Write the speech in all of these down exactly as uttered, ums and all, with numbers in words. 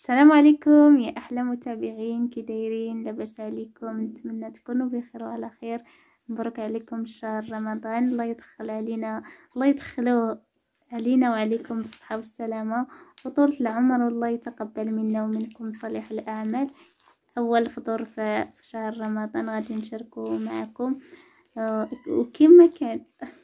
السلام عليكم يا احلى متابعين، كي دايرين؟ لاباس عليكم؟ نتمنى تكونوا بخير وعلى خير. مبروك عليكم شهر رمضان، الله يدخل علينا الله يدخلوه علينا وعليكم بالصحة والسلامة وطولة العمر، والله يتقبل منا ومنكم صالح الاعمال. اول فطور في شهر رمضان غادي نشاركه معكم آه، وكما كان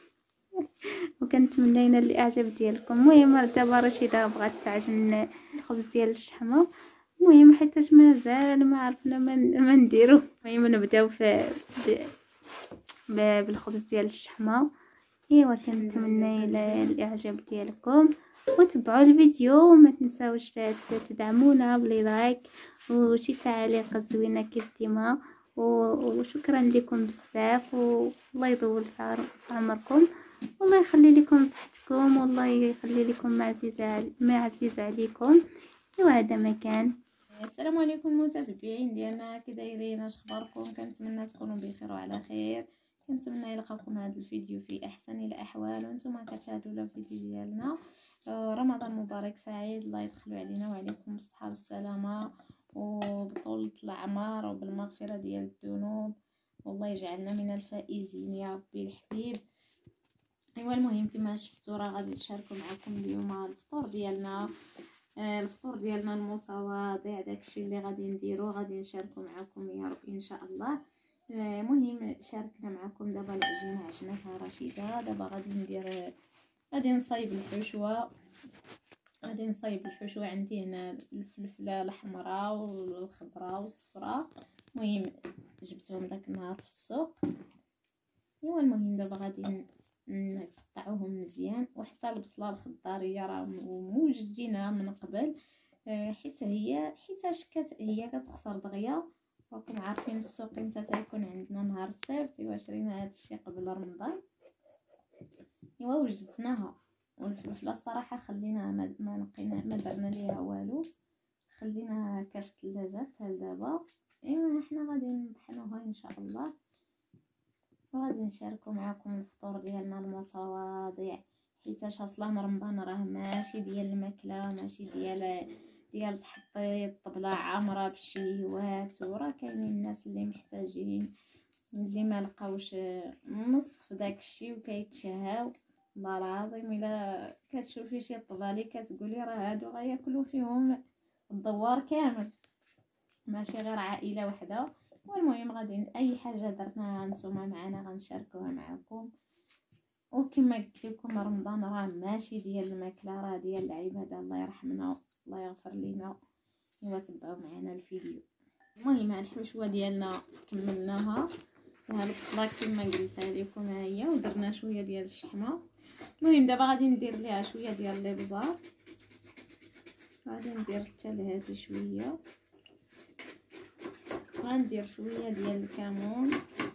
وكنتمنى ينال الاعجاب ديالكم. المهم دابا رشيدة بغات تعجن الخبز ديال الشحمه، المهم حيتاش مازال ما عرفنا ما ما نديرو. المهم نبداو في ب- ب- بالخبز ديال الشحمه. ايوا كنتمنى ينال الاعجاب ديالكم وتبعوا الفيديو وما تنساوش تدعمونا بلي لايك وشي تعاليق زوينه كيف ديما. وشكرا لكم بزاف والله يطول في عمركم والله يخلي لكم صحتكم والله يخلي لكم ما عزيز ما عزيز عليكم. وهذا ما كان. السلام عليكم المتابعين ديالنا، كي دايرين؟ اش اخباركم؟ كنتمنى تكونوا بخير وعلى خير. كنتمنى يلقاكم هذا الفيديو في احسن الاحوال وانتم كتشاهدوا الفيديو ديالنا. آه رمضان مبارك سعيد، الله يدخلوا علينا وعليكم بالصحه والسلامه وبطولة العمر وبالمغفره ديال الذنوب، والله يجعلنا من الفائزين يا ربي الحبيب. ايوا المهم كما شفتوا راه غادي نشاركوا معكم اليوم الفطور ديالنا. آه الفطور ديالنا المتواضع، داكشي اللي غادي نديرو غادي نشاركو معكم يا رب ان شاء الله. آه مهم شاركنا معكم دابا العجينه عجنتها رشيده. دابا غادي ندير غادي نصايب الحشوه غادي نصايب الحشوه عندي هنا الفلفله الحمراء والخضراء والصفراء، المهم جبتهم داك النهار في السوق. ايوا المهم دابا غادي نقطعوهم مزيان، وحتى البصله الخضاريه راه موجدينها من قبل، حيت هي حيتاش كت هي كتخسر دغيا. راكم عارفين السوق امتى تيكون عندنا نهار السبت، ايوا شرينا هادشي قبل رمضان. ايوا وجدناها، والفلفله الصراحه خليناها ما ما نقينا ما درنا ليها والو، خليناها هكا في الثلاجه حتى لدابا. ايوا حنا غادي نطحنوها ان شاء الله وغادي نشاركو معكم الفطور ديالنا المتواضع، حيتاش اصلا رمضان راه ماشي ديال الماكله، ماشي ديال ديال تحطي الطبله عامره بالشهيوات، وراه كاينين الناس اللي محتاجين اللي ما لقاوش نصف داكشي وكيتشهاو. والله العظيم الا كتشوفي شي طبالي كتقولي راه هادو غياكلوا فيهم الدوار كامل، ماشي غير عائله وحده. والمهم غادي اي حاجه درناها نتوما معنا غنشاركوها معكم. وكما قلت لكم رمضان راه ماشي ديال الماكله، راه ديال العباده، الله يرحمنا الله يغفر لينا. ايوا تبعوا معنا الفيديو. المهم هاد الحشوه ديالنا كملناها، وها البصله كما قلتها لكم ها هي، ودرنا شويه ديال الشحمه. المهم دابا غادي ندير ليها شويه ديال الابزار، غادي ندير حتى لهادي شويه، غندير شويه ديال الكمون.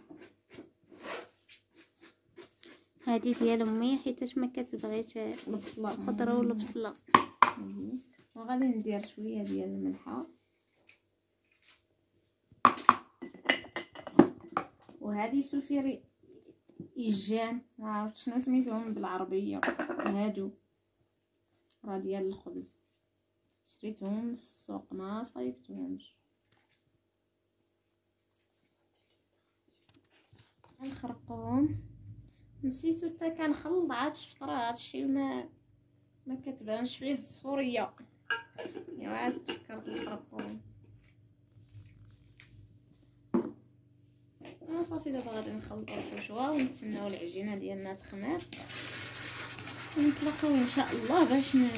هادي ديال امي حيتاش ما كتبغيش البصله الخضره ولا البصله. وغادي ندير شويه ديال الملحه، وهذه سفير ايجان ما عرفت شنو سميتهم بالعربيه، هادو راه ديال الخبز، شريتهم في السوق ما صايبتهمش. نخرقوهم، نسيتو حتى كنخلط عاد شفت راه هادشي ما ما كتبانش فيه الصوريه. يا عاد تفكرت نخرقوهم وصافي. دابا غادي نخلطوا الحشوه ونتسناو العجينه ديالنا تخمر ونتلاقاو ان شاء الله باش ن...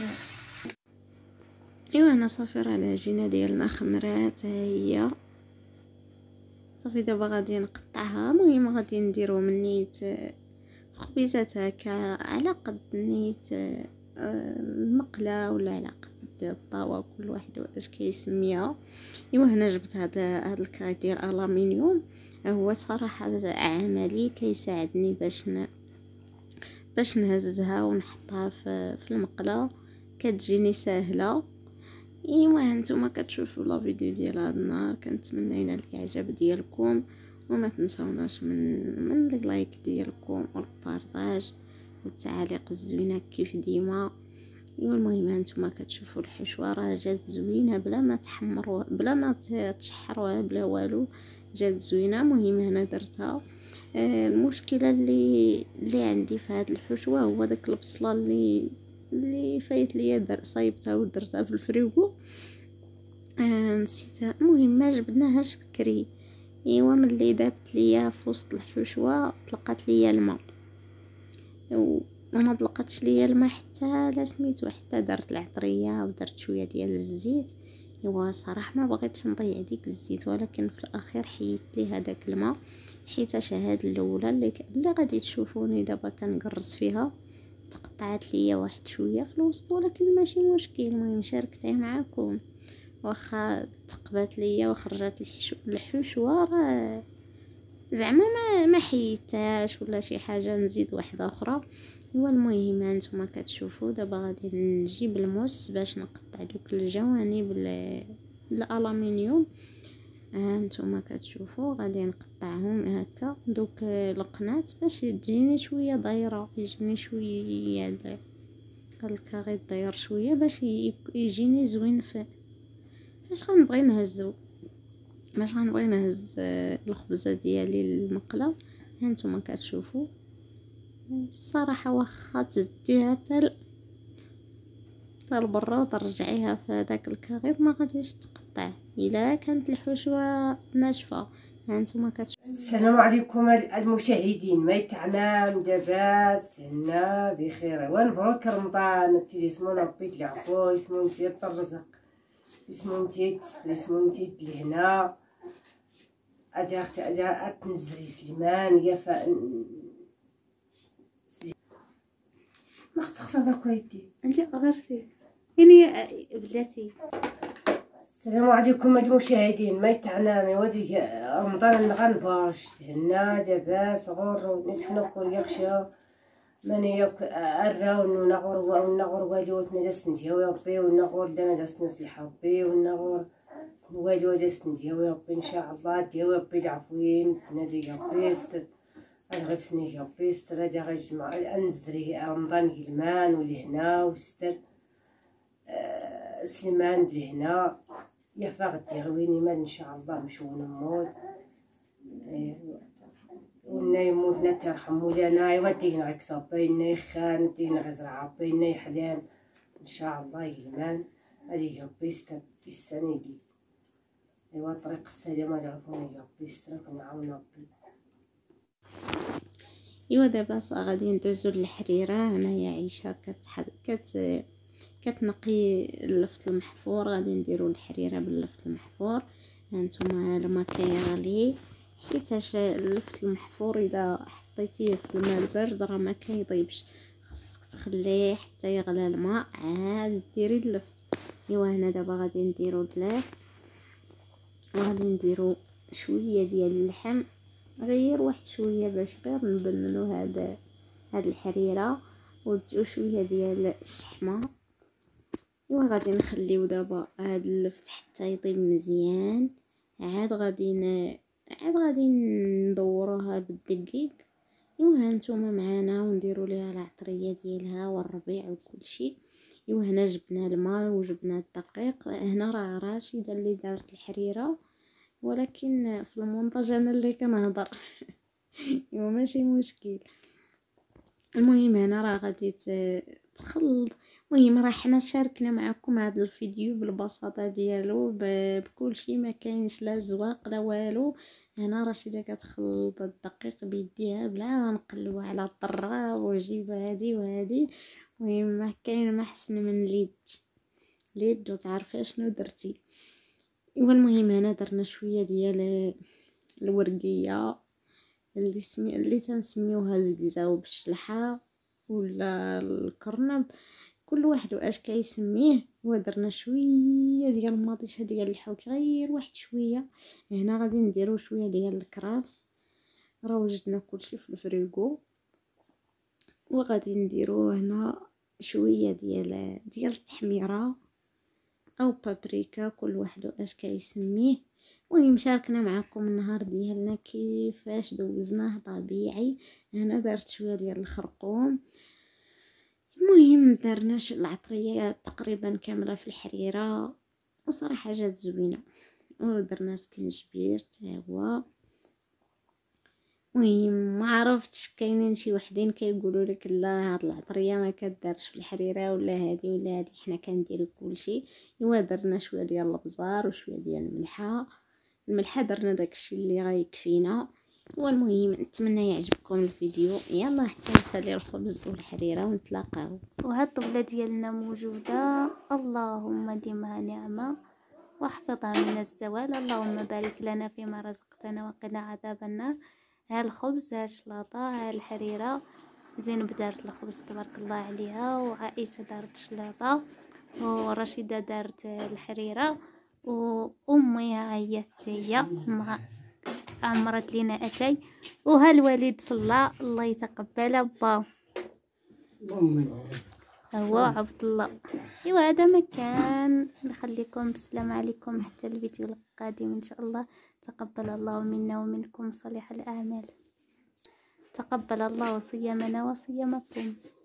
ايوا انا صافي راه العجينه ديالنا خمرات ها هي صافي. دابا غادي نقطعها، المهم غادي نديرو من نيت خبيزات هكا على قد نيت المقله ولا على قد الطاوه، كل واحد واش كيسميها. ايوا هنا جبت هذا هذا الكاي ديال الالومنيوم، هو صراحه عملي كيساعدني باش ن... باش نهزها ونحطها في, في المقله، كتجيني سهله. ايوا هانتوما كتشوفوا لا فيديو ديال هذا النهار، كنتمنى ينال الاعجاب ديالكم وما تنساوناش من من اللايك ديالكم والبارطاج والتعاليق الزوينه كيف ديما. ايوا المهم هانتوما كتشوفوا الحشوه راه جات زوينه بلا ما تحمروها بلا ما تشحروها بلا والو، جات زوينه. المهم هنا درتها. آه المشكله اللي اللي عندي في هاد الحشوه هو داك البصله اللي اللي فايت ليا در صايبتها ودرتها في الفريغو. آه نسيتها. المهم ما جبناهاش بكري. ايوا ملي دابت ليا في وسط الحشوه طلقات ليا الماء، وما طلقتش ليا الماء حتى لا سميتو، حتى درت العطريه ودرت شويه ديال الزيت. ايوا صراحه ما بغيتش نضيع ديك الزيت، ولكن في الاخير حيدت لي هذاك الماء، حيت هاد الاولى اللي, اللي غادي تشوفوني دابا كنقرص فيها تقطعت ليا واحد شويه في الوسط، ولكن ماشي مشكل. المهم شاركتها معكم، واخا تقبات ليا وخرجت الحشو الحشوه راه زعما ما ما حيتاش ولا شي حاجه، نزيد واحده اخرى. هو المهم هانتوما كتشوفوا دابا غادي نجيب الموس باش نقطع دوك الجوانب الالومنيوم. هانتوما كتشوفوا غادي نقطعهم هكا دوك القنات باش تجيني شويه دايره، يجيني شويه هذا الكاري داير شويه باش يجيني زوين. في فاش غنبغي نهزو باش غنبغي نهز الخبزه ديالي المقله. هانتوما كتشوفوا الصراحه واخا تزديها حتى حتى لبرا وترجعيها في هذاك الكارير ما غاديش تقطع الا كانت الحشوه ناشفه. هانتوما كتشوفوا. السلام عليكم المشاهدين، ما يتعنام لاباس هنا بخير ومبروك رمضان. تيجي اسمو ربي العفو، اسمو نتي الرزق، اسمو نتي اسمو نتي لهنا. اجا اختي اجا تنزلي سليمان يا ف ما تخسر داك يدي انت غيرتي يعني بلاتي. السلام عليكم المشاهدين، ما يتعنامي ودي رمضان غنبارش هنا لاباس غور نسكنو كوريا خشا ماني ياك الراون ونغور ونغور والي وتنجس نديو يا ربي ونغور دانا جاس نصلح ربي ونغور والي وجاس نديو يا ربي ان شاء الله ديو يا ربي العفوين نادي يا ربي ستر غتسني يا ربي ستر هادي غنجمع انزري رمضان هلمان ولهنا وستر أه سليمان لهنا يا فاغدي غويني مال ان شاء الله مشون نموت ونا يموتنا ترحموا لنا يودينا غيك صبينا يخان دينا غزرع ربينا يحلام ان شاء الله يلمان هادي ربي يستر في السنه دي. ايوا طريق السلامه تعرفوني يا ربي يستر ونعاون ربي. ايوا دابا غادي ندوزو للحريره. هنايا عيشه كتحد كت كتنقي اللفت المحفور، غادي نديرو الحريره باللفت المحفور. هانتوما الماء كيغلي، حيتاش اللفت المحفور اذا حطيتيه في الماء البارد راه ما كيطيبش، خصك تخليه حتى يغلى الماء عاد ديري اللفت. ايوا هنا دابا غادي نديرو اللفت وغادي نديرو شويه ديال اللحم، غير واحد شويه باش غير نبنلو هذا هاد الحريره وشويه ديال الشحمه. ايوا غادي نخليو دابا هاد اللفت حتى يطيب مزيان، عاد غادي ن... عاد غادي ندوروها بالدقيق. ايوا هانتوما معانا ونديرو ليها العطريه ديالها والربيع وكل شيء. ايوا هنا جبنا الماء وجبنا الدقيق. هنا راه راشده اللي دارت الحريره، ولكن في المونتاج انا اللي كنهضر ايوا ماشي مشكل. المهم هنا راه غادي تخلط. المهم راه حنا شاركنا معكم هذا الفيديو بالبساطه ديالو بكل شيء، ما كاينش لا زواق لا والو. هنا رشيده كتخلط الدقيق بيديها بلا ما نقلبوا على الطراب وجيب هادي وهادي. المهم ما كاين ما احسن من اليد اليد وتعرفي شنو درتي. ايوا المهم هنا درنا شويه ديال الورقيه اللي سمي اللي تنسميوها زقزاو بالشلحه ولا الكرنب، كل واحد واش كيسميه. ودرنا شويه ديال المطيشه ديال الحوك غير واحد شويه. هنا غادي نديرو شويه ديال الكرابس، راه وجدنا كلشي في الفريغو. وغادي نديرو هنا شويه ديال ديال التحميره او بابريكا، كل واحد واش كيسميه. المهم شاركنا معكم النهار ديالنا كيفاش دوزناه طبيعي. هنا درت شويه ديال الخرقوم. المهم درناش العطريه تقريبا كامله في الحريره، وصراحه جات زوينه. ودرنا سكينجبير حتى هو. المهم ما عرفتش، كاينين شي وحدين كيقولوا لك لا هاد العطريه ما كدارش في الحريره ولا هادي ولا هادي، حنا كنديروا كلشي. ايوا درنا شويه ديال الابزار وشويه ديال الملحه. الملحه درنا داكشي اللي غيكفينا. والمهم نتمنى يعجبكم الفيديو. يلا حتى نسالي الخبز والحريره ونتلاقاو. وهاد الطبلة ديالنا موجودة، اللهم ديمها نعمة واحفظها من الزوال. اللهم بارك لنا فيما رزقتنا وقنا عذاب النار. ها الخبز، ها الشلاطة، ها الحريرة. زينب دارت الخبز تبارك الله عليها، وعائشة دارت شلاطة، ورشيدة دارت الحريرة، وأمي هي هي مع عمرت لينا أتاي. وها الوالد صلى، الله يتقبل با هو عبد الله. ايوا هذا مكان. نخليكم بسلام عليكم حتى الفيديو القادم ان شاء الله. تقبل الله منا ومنكم صالح الاعمال. تقبل الله صيامنا وصيامكم.